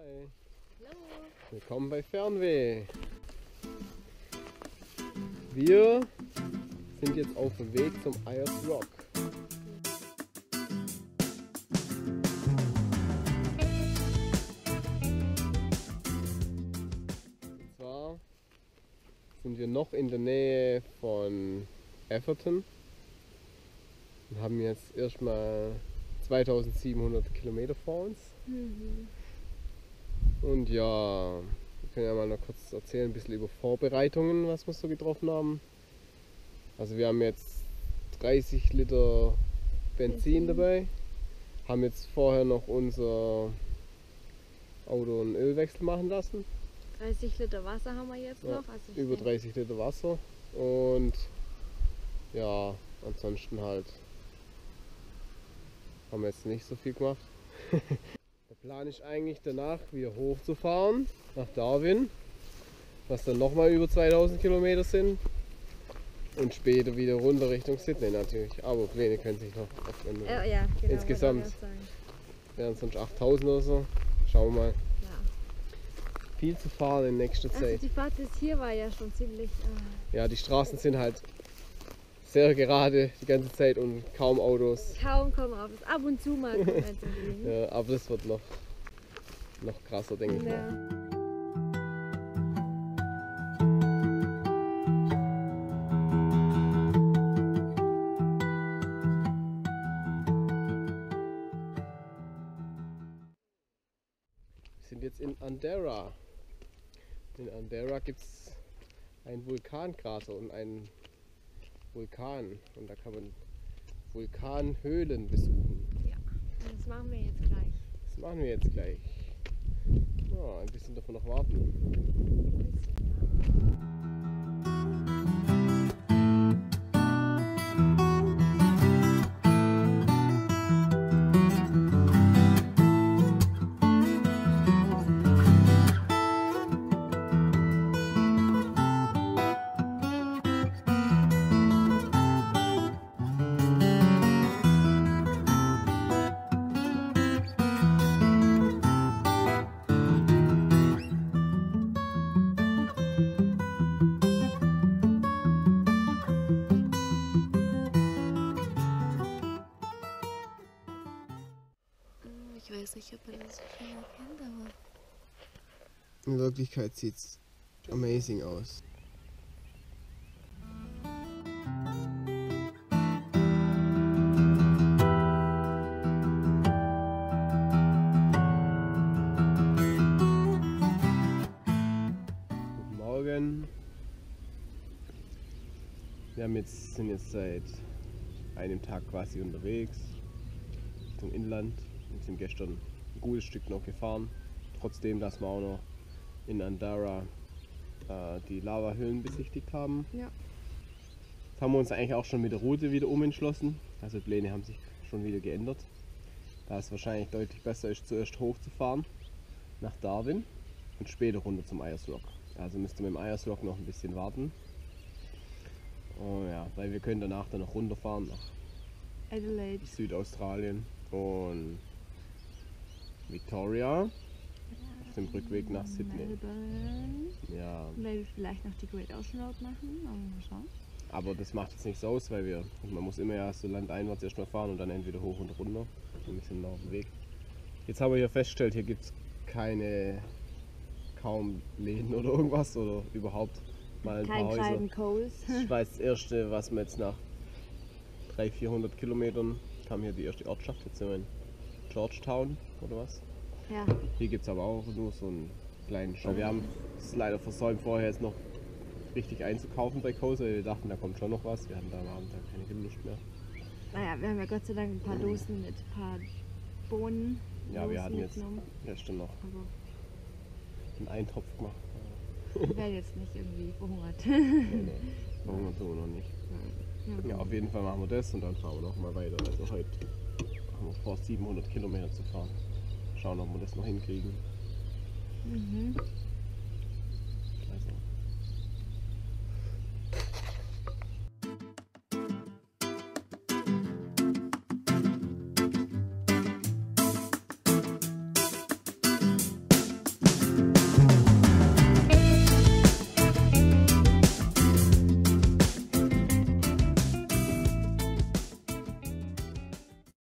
Hi. Hallo. Willkommen bei Fernweh. Wir sind jetzt auf dem Weg zum Ayers Rock. Und zwar sind wir noch in der Nähe von Atherton und haben jetzt erstmal 2700 Kilometer vor uns. Und ja, wir können ja mal noch kurz erzählen, ein bisschen über Vorbereitungen, was wir so getroffen haben. Also wir haben jetzt 30 Liter Benzin dabei, haben jetzt vorher noch unser Auto einen Ölwechsel machen lassen. 30 Liter Wasser haben wir jetzt Ja, noch. Also über 30 Liter Wasser und ja, ansonsten halt haben wir jetzt nicht so viel gemacht. Der Plan ist eigentlich danach wieder hochzufahren nach Darwin, was dann nochmal über 2000 Kilometer sind und später wieder runter Richtung Sydney natürlich, aber Pläne können sich noch oft ändern. ja, genau, Insgesamt wollte ich auch sagen. wären es sonst 8000 oder so, schauen wir mal. Ja. Viel zu fahren in nächster Also Zeit. die Fahrt bis hier war ja schon ziemlich... Ja, die Straßen sind halt sehr gerade die ganze Zeit und kaum Autos. kaum kommen Autos. Ab und zu mal kommt eins entgegen. Ja, aber das wird noch krasser, denke ich mal. Ja. Wir sind jetzt in Andorra. In Andorra gibt es einen Vulkankrater und einen Vulkan. Und da kann man Vulkanhöhlen besuchen. Ja, und das machen wir jetzt gleich. Das machen wir jetzt gleich. Ja, ein bisschen dürfen wir noch warten. Ein bisschen, ja. Ich weiß nicht, ob man das schon erkennt, aber In Wirklichkeit sieht es amazing aus. Guten Morgen. Wir sind jetzt seit einem Tag quasi unterwegs Richtung Inland und sind gestern ein gutes Stück noch gefahren. Trotzdem, dass wir auch noch in Andorra die Lavahöhlen besichtigt haben. Ja. Jetzt haben wir uns eigentlich auch schon mit der Route wieder umentschlossen. Also die Pläne haben sich schon wieder geändert. Da es wahrscheinlich deutlich besser ist, zuerst hochzufahren nach Darwin und später runter zum Ayers Rock. Also müsste mit dem Ayers Rock noch ein bisschen warten. Oh ja, weil wir können danach dann noch runterfahren nach Adelaide. Südaustralien und Victoria auf dem Rückweg nach Sydney. Melbourne. Ja, Weil wir vielleicht noch die Great Ocean Road machen. Aber mal schauen. aber das macht jetzt nichts aus, weil man muss immer ja so landeinwärts erstmal fahren und dann entweder hoch und runter. Und wir sind noch auf dem Weg. Jetzt haben wir hier festgestellt, hier gibt es kaum Läden oder irgendwas oder überhaupt mal ein Kein paar Häuser. kleinen Coles. Das war jetzt das erste, was wir jetzt nach 300-400 Kilometern kam hier die erste Ortschaft, jetzt sind wir in Georgetown oder was. Ja. Hier gibt es aber auch nur so einen kleinen Shop. Wir haben es leider versäumt, vorher jetzt noch richtig einzukaufen bei Coles, weil wir dachten, da kommt schon noch was. Wir hatten da am Abend dann keine Lust mehr. Naja, wir haben ja Gott sei Dank ein paar Dosen mit ein paar Bohnen. Ja, wir hatten jetzt mitgenommen. gestern noch Aber einen Eintopf gemacht. ich werde jetzt nicht irgendwie verhungert. Nee, verhungern tun wir noch nicht. Ja. Ja, auf jeden Fall machen wir das und dann fahren wir noch mal weiter. Also heute haben wir vor, 700 Kilometer zu fahren. Schauen, ob wir das noch hinkriegen. Mhm. Also